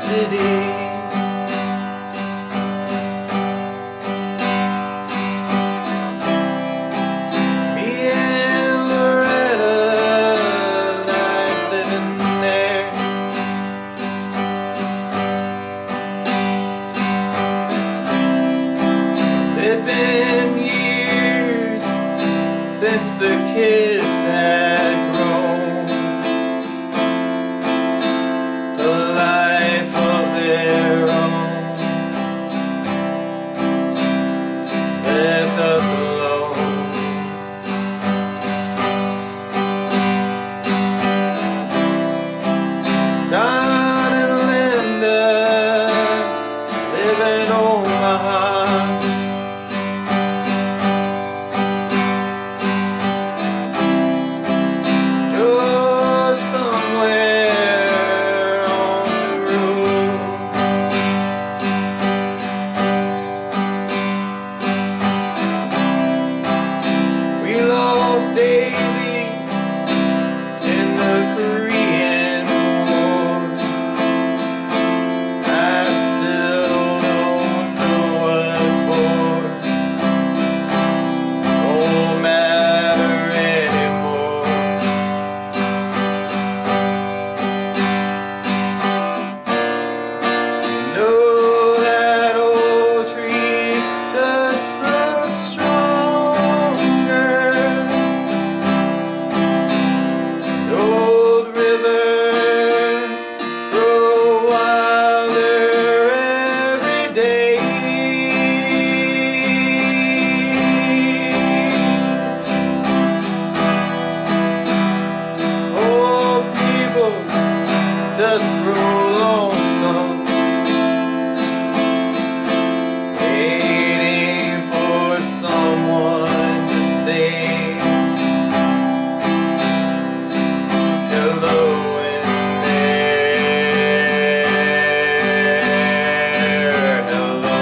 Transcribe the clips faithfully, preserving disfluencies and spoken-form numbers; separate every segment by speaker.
Speaker 1: city. Me and Loretta like living there. It'd been years since the kids had grown a life of their own, left us alone. John and Linda live in Omaha. Daily in the Korean War, I still don't know what for. Don't matter anymore. You know that old tree just grows stronger. Old rivers grow wilder every day. Old people just grow lonesome, waiting for someone to say hello in there, hello.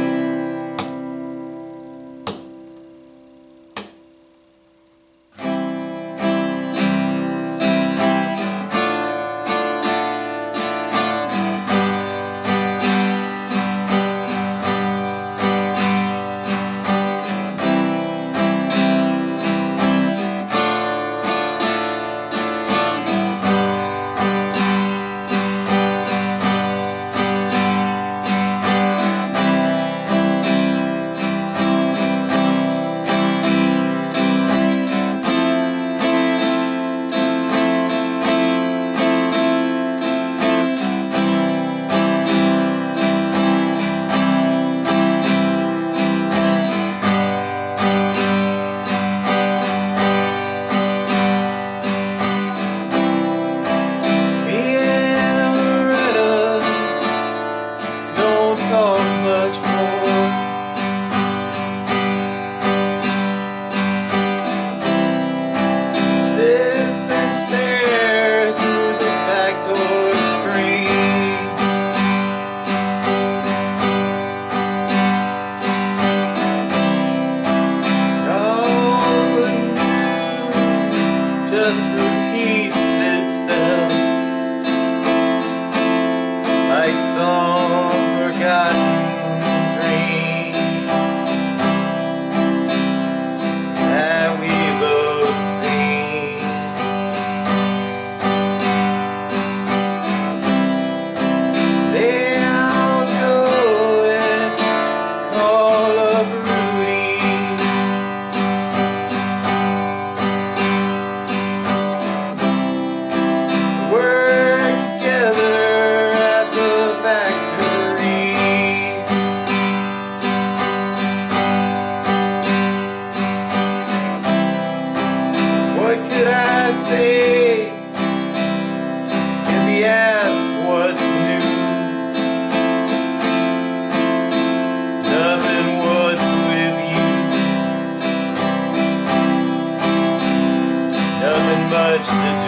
Speaker 1: Just repeats itself like some forgotten dream that we both seen. Today I'll go and call up Rudy. Work together at the factory. What could I say if he asked what's new? Nothing, what's with you? Nothing much to do.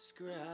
Speaker 1: describe.